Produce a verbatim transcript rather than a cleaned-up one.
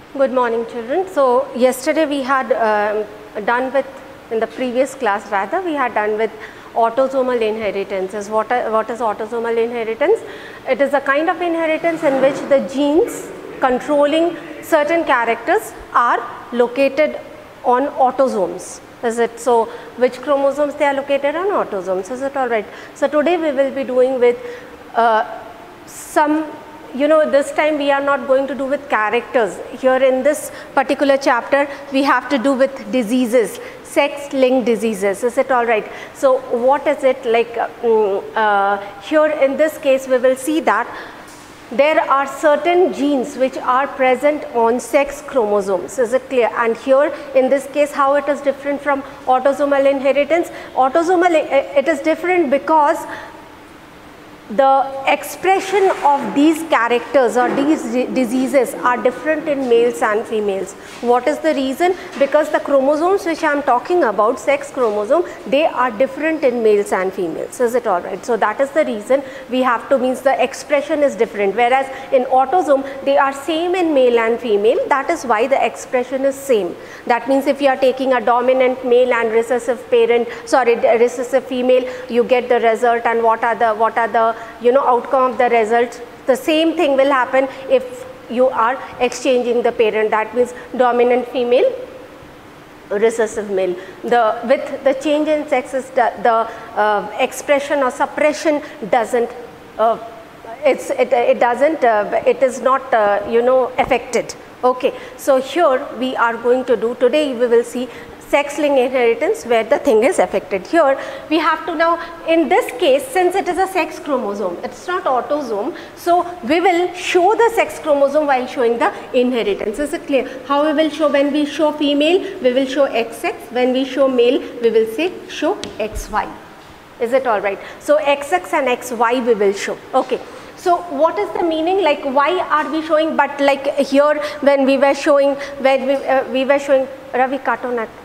Good morning, children. So yesterday we had um, done with, in the previous class rather, we had done with autosomal inheritance. What, are, what is autosomal inheritance? It is a kind of inheritance in which the genes controlling certain characters are located on autosomes. Is it so? Which chromosomes they are located on? Autosomes. Is it all right? So today we will be doing with uh, some, you know, this time we are not going to do with characters. Here in this particular chapter we have to do with diseases, sex linked diseases. Is it all right? So what is it like? Um, uh, here in this case we will see that there are certain genes which are present on sex chromosomes. Is it clear? And here in this case how it is different from autosomal inheritance? Autosomal, it is different because the expression of these characters or these diseases are different in males and females. What is the reason? Because the chromosomes which I am talking about, sex chromosome, they are different in males and females. Is it all right? So that is the reason we have to, means the expression is different, whereas in autosome they are same in male and female. That is why the expression is same. That means if you are taking a dominant male and recessive parent, sorry, recessive female, you get the result. And what are the what are the you know outcome of the result? The same thing will happen if you are exchanging the parent. That means dominant female, recessive male. The with the change in sexes, the, the uh, expression or suppression doesn't uh, it's it, it doesn't uh, it is not uh, you know affected. Okay, so here we are going to do, today we will see sex linked inheritance where the thing is affected. Here we have to now, in this case, since it is a sex chromosome, it's not autosome, so we will show the sex chromosome while showing the inheritance. Is it clear? How we will show? When we show female, we will show X X. When we show male, we will say show X Y. Is it all right? So X X and X Y we will show. Okay. So what is the meaning? Like, why are we showing? But like here when we were showing, when we, uh, we were showing, Ravi, cut on that.